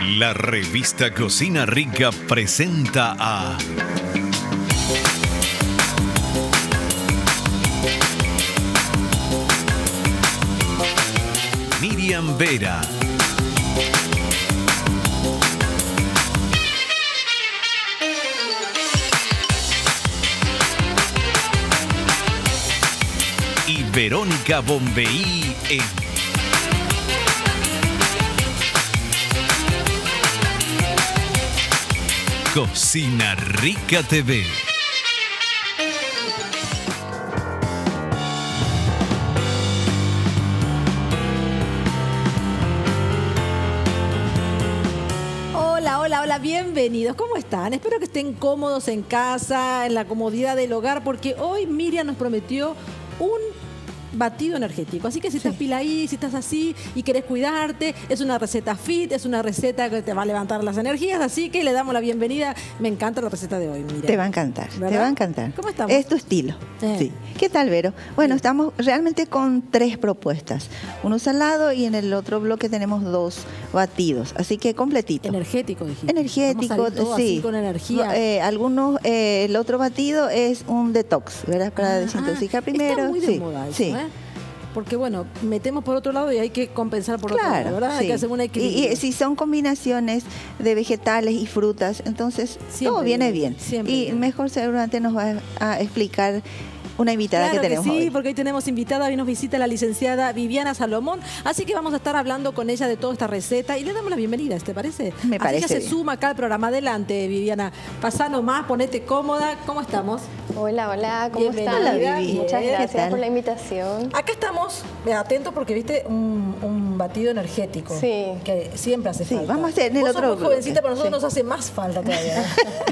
La revista Cocina Rica presenta a Miriam Vera. Y Verónica Bombeí en Cocina Rica TV. Hola, bienvenidos. ¿Cómo están? Espero que estén cómodos en casa, en la comodidad del hogar, porque hoy Miriam nos prometió un batido energético. Así que si estás pila ahí, si estás así y querés cuidarte, es una receta fit, es una receta que te va a levantar las energías, así que le damos la bienvenida. Me encanta la receta de hoy, Miriam. Te va a encantar, ¿verdad? Te va a encantar. ¿Cómo estamos? Es tu estilo. Sí. ¿Qué tal, Vero? Bueno, estamos realmente con 3 propuestas. Uno salado y en el otro bloque tenemos 2 batidos. Así que completito. Energético, dijiste. Energético, sí. Así con energía. El otro batido es un detox, ¿verdad? Para desintoxicar primero. Está muy de moda eso, ¿eh? Porque bueno, metemos por otro lado y hay que compensar por otro lado, ¿verdad? Hay que hacer un equilibrio. Y si son combinaciones de vegetales y frutas, entonces todo viene bien. Y mejor seguramente nos va a explicar una invitada que tenemos hoy. Sí, porque hoy tenemos invitada, hoy nos visita la licenciada Viviana Salomón, así que vamos a estar hablando con ella de toda esta receta y le damos la bienvenida, ¿te parece? Me parece. Así que se suma acá al programa. Adelante, Viviana, pasá nomás, ponete cómoda. ¿Cómo estamos? Hola, ¿cómo están? Hola, Vivi. Muchas gracias por la invitación. Acá estamos, atentos porque viste un batido energético. Sí. Que siempre hace falta. Vamos a hacer en el otro bloque. Jovencita, pero a nosotros nos hace más falta todavía.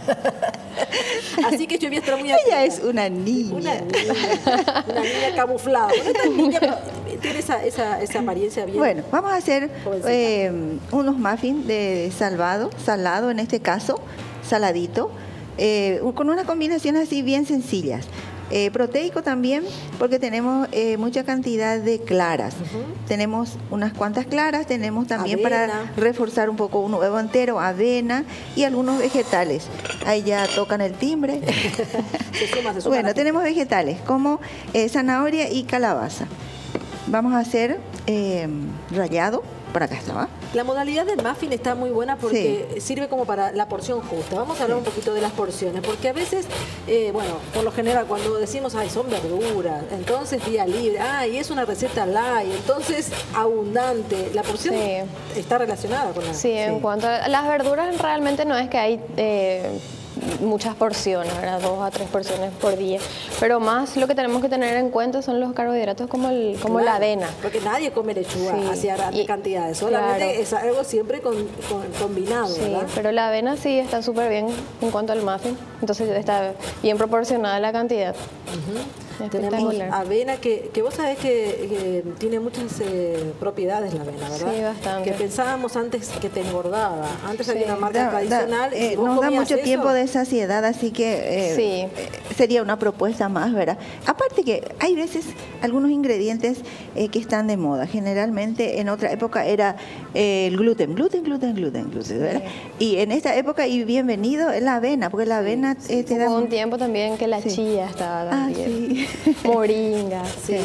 Así que yo voy a estar muy atenta. Ella es una niña. Una niña camuflada. Esta niña tiene esa apariencia bien. Bueno, vamos a hacer unos muffins de salado en este caso, saladito, con una combinación así bien sencillas. Proteico también, porque tenemos mucha cantidad de claras. Tenemos unas cuantas claras, tenemos también avena, para reforzar un poco un huevo entero, avena y algunos vegetales. Ahí ya tocan el timbre. se suma bueno, tenemos vegetales como zanahoria y calabaza. Vamos a hacer rallado. Por acá está, ¿va? La modalidad del muffin está muy buena porque sirve como para la porción justa. Vamos a hablar un poquito de las porciones, porque a veces, bueno, por lo general cuando decimos, ay, son verduras, entonces día libre, y es una receta light, entonces abundante. La porción está relacionada con la... Sí, en cuanto a las verduras, realmente no es que hay... muchas porciones, ¿verdad? 2 a 3 porciones por día. Pero más lo que tenemos que tener en cuenta son los carbohidratos como la avena. Porque nadie come lechuga hacia grandes cantidades. Solamente es algo siempre combinado, ¿verdad? Pero la avena sí está súper bien en cuanto al muffin. Entonces está bien proporcionada la cantidad. Tenemos avena que vos sabés que tiene muchas propiedades la avena, ¿verdad? Sí, bastante. Que pensábamos antes que te engordaba. Antes había una marca tradicional. Nos da mucho tiempo de saciedad, así que sería una propuesta más, ¿verdad? Aparte que hay veces algunos ingredientes que están de moda. Generalmente en otra época era el gluten, ¿verdad? Y en esta época, y bienvenido, es la avena, porque la avena te da... Hubo un tiempo también que la chía estaba también. Moringa.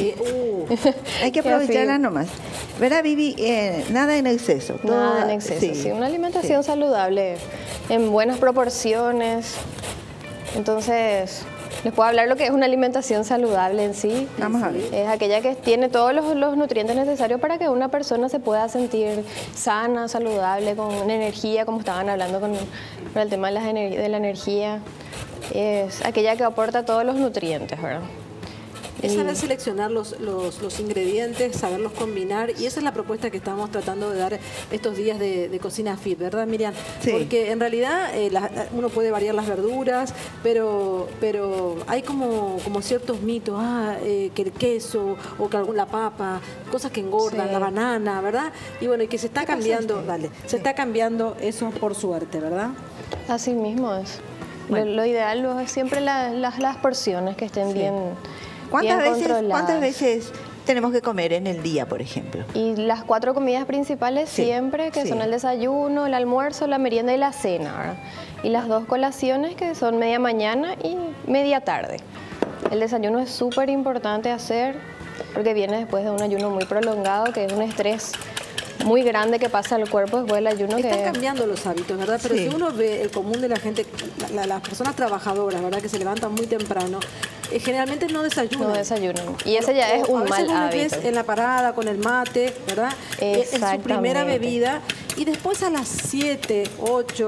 Hay que aprovecharla nomás. ¿Verdad, Vivi? Nada en exceso. Nada en exceso, una alimentación saludable, en buenas proporciones. Entonces, les puedo hablar lo que es una alimentación saludable en sí. Vamos a ver. Es aquella que tiene todos los nutrientes necesarios para que una persona se pueda sentir sana, saludable, con energía, como estaban hablando con el tema de la energía. Es aquella que aporta todos los nutrientes, ¿verdad? Es saber seleccionar los ingredientes, saberlos combinar, y esa es la propuesta que estamos tratando de dar estos días de Cocina Fit, ¿verdad, Miriam? Sí. Porque en realidad uno puede variar las verduras, pero hay como ciertos mitos, que el queso o que la papa, cosas que engordan, la banana, ¿verdad? Y bueno, y que se está cambiando, se está cambiando eso por suerte, ¿verdad? Así mismo es. Bueno. Lo ideal es siempre las porciones que estén bien ¿Cuántas veces tenemos que comer en el día, por ejemplo. Y las 4 comidas principales Sí, siempre, que sí. son el desayuno, el almuerzo, la merienda y la cena, ¿verdad? Y las 2 colaciones, que son media mañana y media tarde. El desayuno es súper importante hacer porque viene después de un ayuno muy prolongado, que es un estrés muy grande que pasa al cuerpo después del ayuno. Están cambiando los hábitos, ¿verdad? Pero Sí. si uno ve el común de la gente, las personas trabajadoras, ¿verdad? Que se levantan muy temprano, generalmente no desayunan. No desayunan. Y ese ya es O a un veces mal vos lo hábito. ves en la parada con el mate, ¿verdad? Es su primera Exactamente. bebida. Y después a las 7, 8,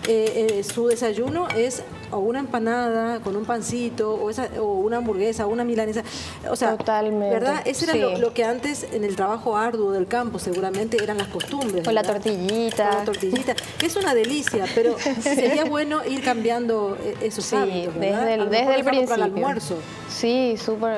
su desayuno es o una empanada con un pancito, o una hamburguesa, o una milanesa. O sea, Totalmente, ¿verdad? Ese era sí. lo que antes en el trabajo arduo del campo seguramente eran las costumbres. O la ¿verdad? tortillita. O la tortillita, que es una delicia, pero sería bueno ir cambiando esos Sí, hábitos, ¿verdad? desde A lo el mejor dejarlo principio. para el almuerzo. Sí, súper.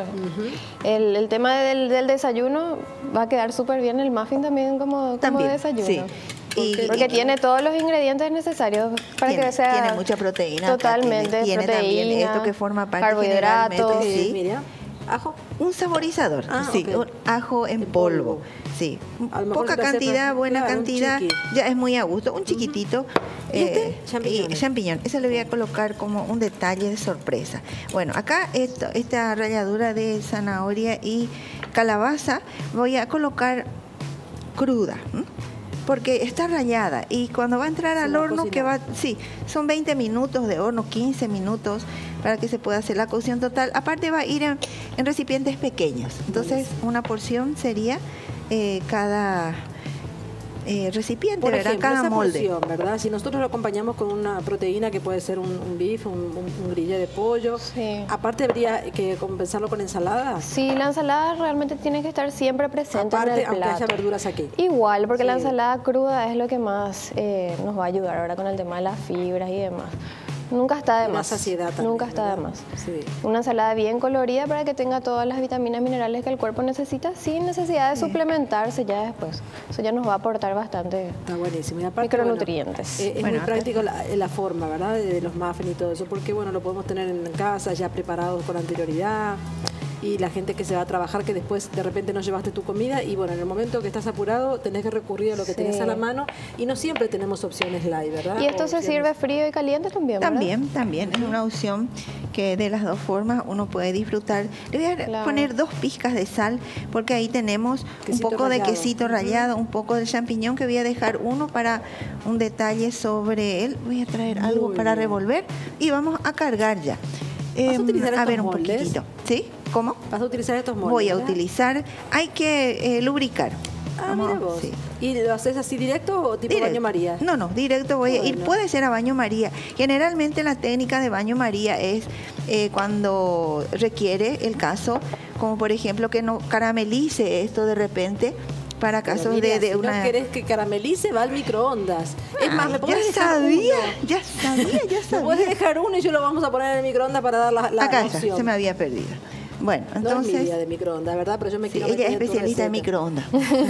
El tema del desayuno va a quedar súper bien, el muffin también como También, desayuno. sí. Porque tiene todos los ingredientes necesarios para que sea... tiene mucha proteína. acá, Totalmente, tiene también proteína, esto que forma parte carbohidratos. generalmente, sí. Mira, ajo. Un saborizador, Ah, sí, ok. un ajo en En polvo. polvo. Sí, A lo mejor poca se le hace cantidad, buena claro, un cantidad, chiqui. ya es muy a gusto. Un chiquitito. ¿Y este? Champiñones. Y champiñón. Eso le voy a colocar como un detalle de sorpresa. Bueno, acá esta ralladura de zanahoria y calabaza voy a colocar cruda. Porque está rallada y cuando va a entrar al va a horno, que va, cocinar. sí, son 20 minutos de horno, 15 minutos para que se pueda hacer la cocción total. Aparte va a ir en recipientes pequeños. Entonces, una porción sería cada recipiente, Por ¿verdad? ejemplo, Cada esa molde. porción, ¿verdad? Si nosotros lo acompañamos con una proteína que puede ser un bife, un grillé de pollo, Sí. aparte habría que compensarlo con ensalada. Sí, la ensalada realmente tiene que estar siempre presente en Aparte, el aunque plato. haya verduras aquí. Igual, porque la Sí. ensalada cruda es lo que más nos va a ayudar ahora con el tema de las fibras y demás. Nunca está de Y la más. saciedad también, Nunca está de ¿verdad? más. Sí. Una ensalada bien colorida para que tenga todas las vitaminas minerales que el cuerpo necesita sin necesidad de suplementarse ya después. Eso ya nos va a aportar bastante. Está buenísimo. Y aparte, Micronutrientes. Es Bueno, muy acá práctico la forma, ¿verdad? De los muffins y todo eso, porque bueno, lo podemos tener en casa ya preparados con anterioridad. Y la gente que se va a trabajar, que después de repente no llevaste tu comida, y bueno, en el momento que estás apurado, tenés que recurrir a lo que Sí. tenés a la mano, y no siempre tenemos opciones light, ¿verdad? Y esto O se opciones- sirve frío y caliente también, ¿verdad? También es una opción que de las dos formas uno puede disfrutar. Le voy a Claro. poner 2 pizcas de sal porque ahí tenemos Quesito un poco de rallado. quesito rallado, un poco de champiñón que voy a dejar uno para un detalle sobre él. Voy a traer algo Muy para bien. revolver y vamos a cargar ya. ¿Vas a utilizar a estos ver un moldes? poquitito. ¿Sí? ¿Cómo? Vas a utilizar estos moldes. Voy a ¿verdad? utilizar, hay que lubricar. Ah, Vamos, mira vos. sí. ¿Y lo haces así directo o tipo Directo. baño María? No, directo voy a ir. Bueno. Puede ser a baño María. Generalmente la técnica de baño María es cuando requiere el caso, como por ejemplo que no caramelice esto de repente para Pero casos mira, de si una... no querés que caramelice, va al microondas. Es más, Ay, ¿me podés ya dejar sabía, uno? ya sabía. ¿Me podés dejar uno y yo lo vamos a poner en el microondas para dar la Acá está, opción? se me había perdido. Bueno, No es mi entonces... idea de microondas, ¿verdad? Pero yo me Sí, quiero ella es meter en tu especialista en receta. microondas.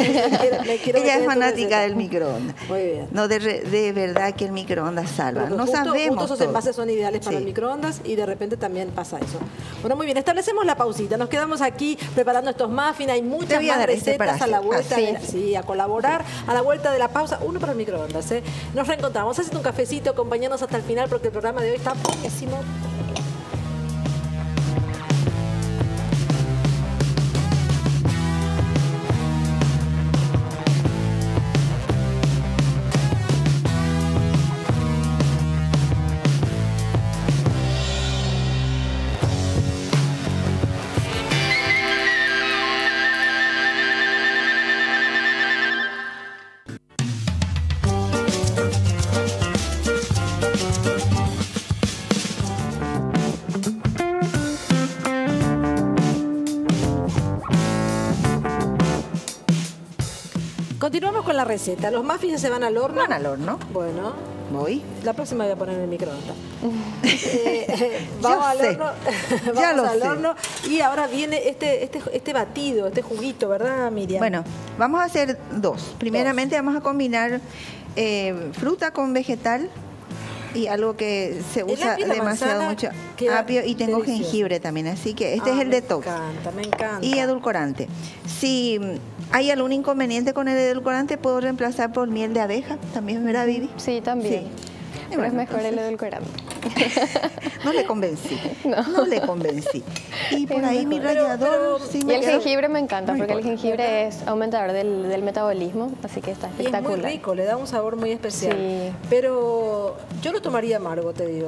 Me quiero meter Ella en es tu fanática receta. del microondas. Muy bien. No, de verdad que el microondas salva. Porque No justo sabemos esos todo. envases son ideales para Sí. el microondas y de repente también pasa eso. Bueno, muy bien, establecemos la pausita. Nos quedamos aquí preparando estos muffins. Hay Te muchas voy a más dar este recetas para a la hacer. vuelta. Sí. Sí, a colaborar a la vuelta de la pausa. Uno para el microondas. Nos reencontramos. Hacete un cafecito, acompañanos hasta el final porque el programa de hoy está buenísimo. Continuamos con la receta. Los muffins se van al horno. Van al horno. Bueno, Voy. la próxima voy a poner en el microondas. Vamos Ya al sé. horno. Ya Vamos lo al sé. horno. Y ahora viene este batido, este juguito, ¿verdad, Miriam? Bueno, vamos a hacer 2. Primeramente vamos a combinar fruta con vegetal. Y algo que se El usa apio y la demasiado manzana mucho, queda apio, y tengo delicioso. jengibre también, así que este es el detox. Me encanta, me encanta. Y edulcorante. Si hay algún inconveniente con el edulcorante, puedo reemplazar por miel de abeja, también, ¿verdad, Vivi? Sí, también. Sí. Pero Bueno, es mejor el entonces, edulcorante. no le convencí, no le convencí. Y por ahí mi rallador, sí Y me el quedó- jengibre me encanta, No porque el importa. jengibre es aumentador del metabolismo, así que está Y es espectacular. muy rico, le da un sabor muy especial. Sí. Pero yo lo tomaría amargo, te digo,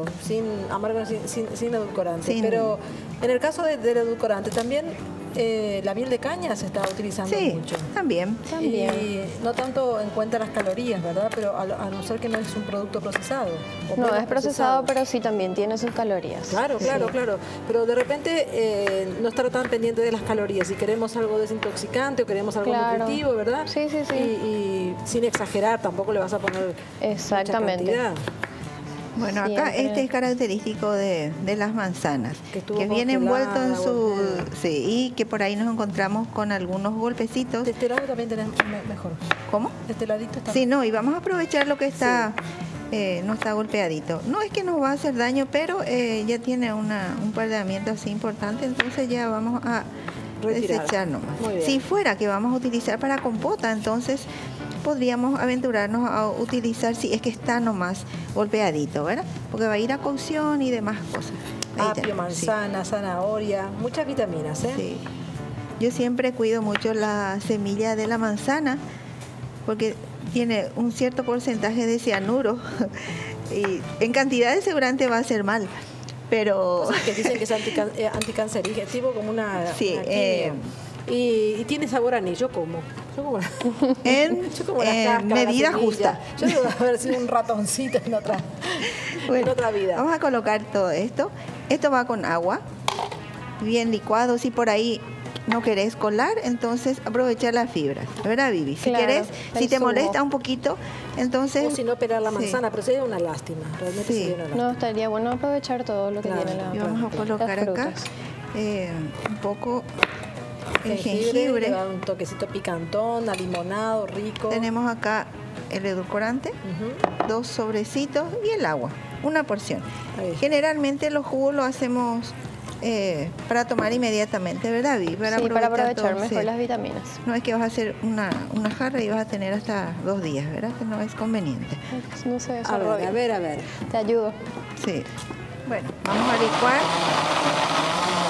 sin edulcorante. Sin- Pero en el caso del edulcorante también la miel de caña se está utilizando Sí, mucho. también. También. Y no tanto en cuenta las calorías, ¿verdad? Pero a no ser que no es un producto procesado. o No menos es procesado, pero sí también tiene sus calorías. Claro, claro, Sí. claro. Pero de repente no estar tan pendiente de las calorías. Si queremos algo desintoxicante o queremos algo Claro. nutritivo, ¿verdad? Sí, sí, sí. Y sin exagerar, tampoco le vas a poner Exactamente. mucha cantidad. Bueno, acá Siempre. este es característico de las manzanas, Que estuvo que viene envuelto en congelada, su... golpeada. Sí, y que por ahí nos encontramos con algunos golpecitos. De este lado también tenés mejor. ¿Cómo? De este ladito está. Sí, no, y vamos a aprovechar lo que está, no está golpeadito. No es que nos va a hacer daño, pero ya tiene un pardeamiento así importante, entonces ya vamos a Retirar. desechar nomás. Muy bien. Si fuera que vamos a utilizar para compota, entonces podríamos aventurarnos a utilizar si es que está nomás golpeadito, ¿verdad? Porque va a ir a cocción y demás cosas. Ahí Apio, tenemos, sí. manzana, zanahoria, muchas vitaminas, ¿eh? Sí. Yo siempre cuido mucho la semilla de la manzana porque tiene un cierto porcentaje de cianuro y en cantidades seguramente va a ser mal, pero Cosas que dicen que es anticancerígeno, tipo como una Sí, una quimio. Y tiene sabor a anís, yo como. Yo como la, en yo como la cáscara, la medida semilla. justa. Yo debo haber sido un ratoncito en otra, en otra vida. Vamos a colocar todo esto. Esto va con agua, bien licuado. Si por ahí no querés colar, entonces aprovechar las fibras, ¿verdad, Vivi? Si Claro, querés, el si te zumo. molesta un poquito, entonces... O si no, pelar la Sí. manzana, pero sería una lástima. Realmente Sí. sería una lástima. No, estaría bueno aprovechar todo lo que Claro. tiene la Y vamos a colocar las acá frutas. un poco el Le jengibre. da un toquecito picantón, alimonado, rico. Tenemos acá el edulcorante, Ujú. 2 sobrecitos y el agua, una porción. Ahí está. Generalmente los jugos lo hacemos para tomar inmediatamente, ¿verdad, Vivi? Sí, para aprovechar todo, mejor sí. las vitaminas. No es que vas a hacer una jarra y vas a tener hasta 2 días, ¿verdad? Que no es conveniente. No sé, eso A no. ver, a ver. Te ayudo. Sí. Bueno, vamos a licuar.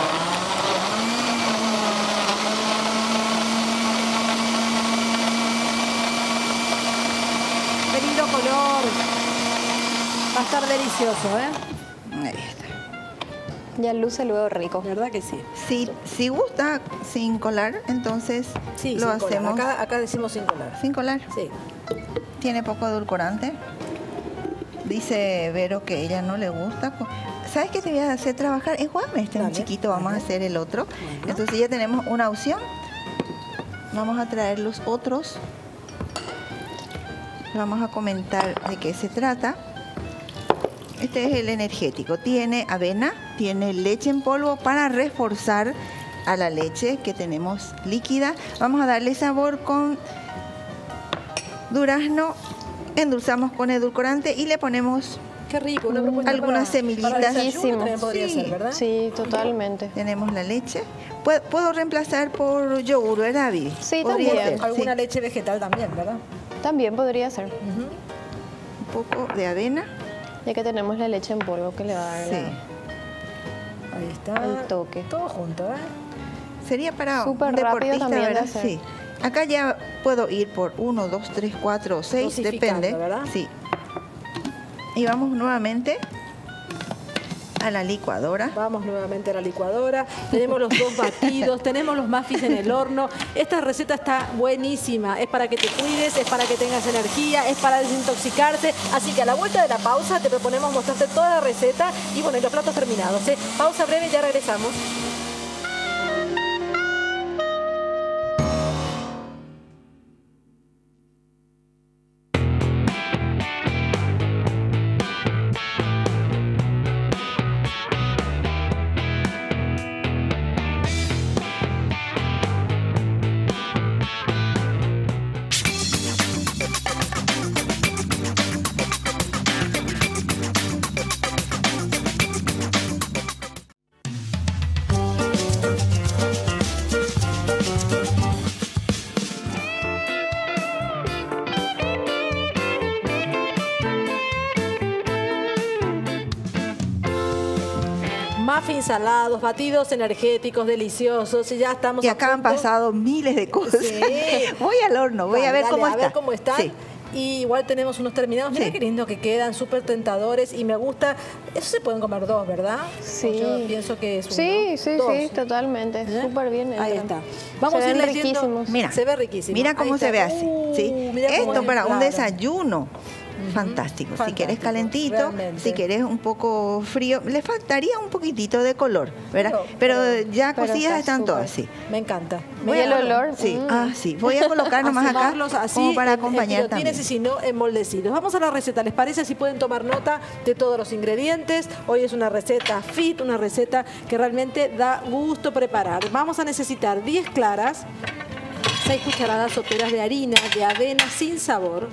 Qué lindo color. Va a estar delicioso, ¿eh? Ahí está. Ya luce luego rico. ¿Verdad que sí? Si gusta sin colar, entonces Sí, lo sin colar. hacemos Acá decimos sin colar. sin colar. Sí. Tiene poco edulcorante. Dice Vero que ella no le gusta. ¿Sabes qué te voy a hacer trabajar? Enjuagame este un Dale, chiquito, vamos a dale. hacer el otro. Bueno. Entonces ya tenemos una opción. Vamos a traer los otros. Vamos a comentar de qué se trata. Este es el energético. Tiene avena, tiene leche en polvo para reforzar a la leche que tenemos líquida. Vamos a darle sabor con durazno, endulzamos con edulcorante y le ponemos, Qué rico. Una propuesta Algunas para semillitas. desayuno Riquísimo. también podría Sí. ser, ¿verdad? Sí, totalmente. tenemos la leche. Puedo reemplazar por yogur, ¿verdad, Vivi? Sí, Podría también. ser, Alguna sí. leche vegetal también, ¿verdad? También podría ser, Ujú. Un poco de avena. ya que tenemos la leche en polvo que le va a dar Sí. Ahí está. el toque. Todo junto, ¿eh? Sería para Súper un rápido deportista, también de ¿verdad? hacer. Sí. Acá ya puedo ir por 1, 2, 3, 4, 6, Dosificando, depende. ¿verdad? Sí. Y vamos nuevamente a la licuadora. Vamos nuevamente a la licuadora. Tenemos los dos batidos, tenemos los muffins en el horno. Esta receta está buenísima. Es para que te cuides, es para que tengas energía, es para desintoxicarte. Así que a la vuelta de la pausa te proponemos mostrarte toda la receta y bueno, y los platos terminados, ¿eh? Pausa breve y ya regresamos. muffins salados, batidos energéticos, deliciosos. Y ya estamos Y acá han pasado miles de cosas. Sí. Voy al horno, voy a ver cómo está. A ver cómo están. Sí. Y igual tenemos unos terminados, mira qué lindo que quedan, súper tentadores y me gusta. Eso se pueden comer dos, ¿verdad? Sí. Yo pienso que es uno. Sí, dos. totalmente. Súper bien. Ahí está. Vamos a ir leyendo. Mira, se ve riquísimo. Mira cómo se ve así. ¿Sí? Esto para un desayuno. Fantástico. Si quieres calentito, realmente. Si quieres un poco frío, le faltaría un poquitito de color, ¿verdad? Pero ya cocidas están todas así. Me encanta. ¿Y el olor? Sí, sí. Voy a colocar nomás acá así, como para acompañar también. Y si no, en moldecitos. Vamos a la receta, ¿les parece? Así pueden tomar nota de todos los ingredientes. Hoy es una receta fit, una receta que realmente da gusto preparar. Vamos a necesitar 10 claras, 6 cucharadas soperas de harina de avena sin sabor,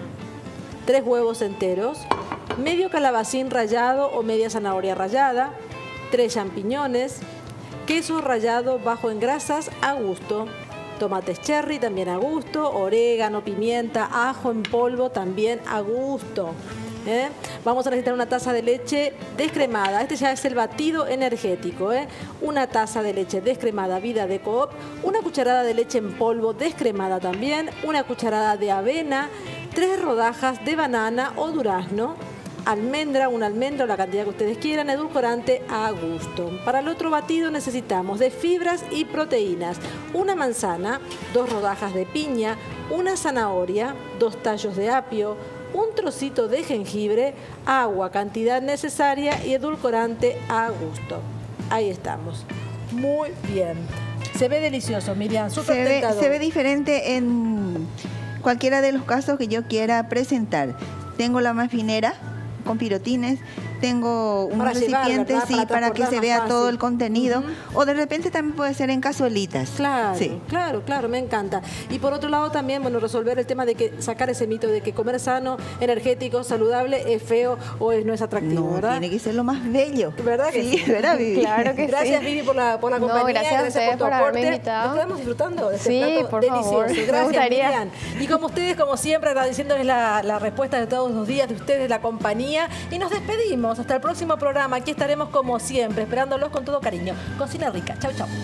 3 huevos enteros, medio calabacín rallado o media zanahoria rallada, 3 champiñones, queso rallado bajo en grasas a gusto, tomates cherry también a gusto, orégano, pimienta, ajo en polvo también a gusto. Vamos a necesitar una taza de leche descremada. Este ya es el batido energético. Una taza de leche descremada Vida de Coop, una cucharada de leche en polvo descremada también, una cucharada de avena, 3 rodajas de banana o durazno, almendra, una almendra o la cantidad que ustedes quieran, edulcorante a gusto. Para el otro batido necesitamos de fibras y proteínas, una manzana, 2 rodajas de piña, una zanahoria, 2 tallos de apio, un trocito de jengibre, agua, cantidad necesaria y edulcorante a gusto. Ahí estamos. Muy bien. Se ve delicioso, Miriam, súper tentador. Se ve diferente en cualquiera de los casos que yo quiera presentar. Tengo la mafinera con pirotines, tengo unos recipientes para que se vea todo el contenido, o de repente también puede ser en cazuelitas. Claro, claro, me encanta. Y por otro lado también, bueno, resolver el tema de que sacar ese mito de que comer sano, energético, saludable es feo o no es atractivo, no, ¿verdad? Tiene que ser lo más bello. ¿Verdad que sí? ¿Verdad, Vivi? Claro que gracias, sí. Vivi, por la compañía. Gracias a ustedes por haberme invitado. Nos quedamos disfrutando de este plato por delicioso. Favor. Gracias, me gustaría. Miriam. Y como ustedes, como siempre, agradeciéndoles la respuesta de todos los días de ustedes, la compañía. Y nos despedimos. Hasta el próximo programa. Aquí estaremos como siempre, esperándolos con todo cariño. Cocina rica. Chau, chau.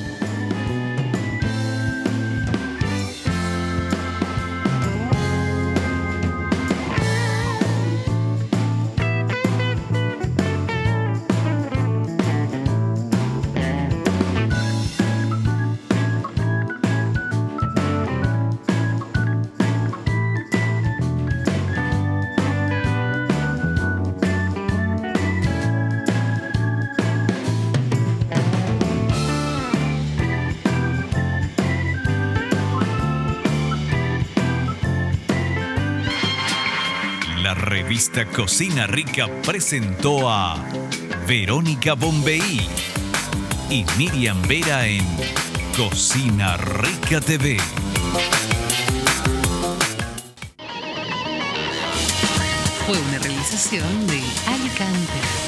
La revista Cocina Rica presentó a Verónica Bombeí y Miriam Vera en Cocina Rica TV. Fue una realización de Alicante.